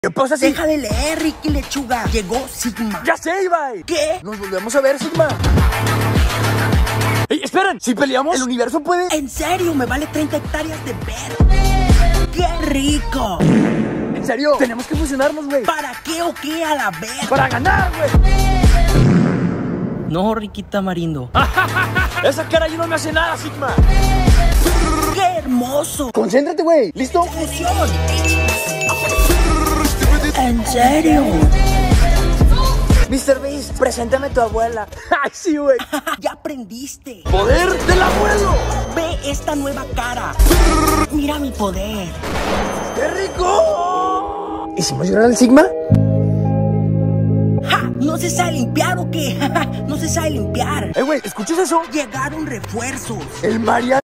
¿Qué pasa si...? Deja de leer, Ricky Lechuga. Llegó Sigma. ¡Ya sé, Ibai! ¿Qué? Nos volvemos a ver, Sigma. ¡Ey, esperen! Si peleamos, el universo puede... En serio, me vale 30 hectáreas de ver. ¡Qué rico! En serio, tenemos que fusionarnos, güey. ¿Para qué o qué a la ver? ¡Para ganar, güey! No, Ricky Tamarindo. Esa cara ya no me hace nada, Sigma. ¡Qué hermoso! Concéntrate, güey. ¿Listo? ¡Fusión! ¿En serio? Mr. Beast, preséntame a tu abuela. ¡Ay, sí, güey! ¡Ya aprendiste! ¡Poder del abuelo! Ve esta nueva cara. Mira mi poder. ¡Qué rico! ¿Hicimos llorar al Sigma? ¡Ja! ¿No se sabe limpiar o qué? No se sabe limpiar. Güey, ¿escuchas eso? Llegaron refuerzos. El Mariano.